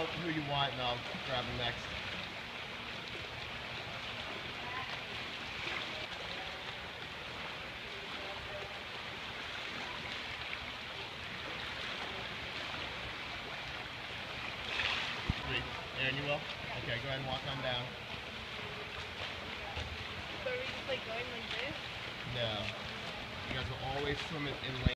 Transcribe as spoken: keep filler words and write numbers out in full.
know who you want and I'll grab them next. Sweet. Aaron, you will? Okay, go ahead and walk on down. So are we just like going like this? No. You guys will always swim in, in lane.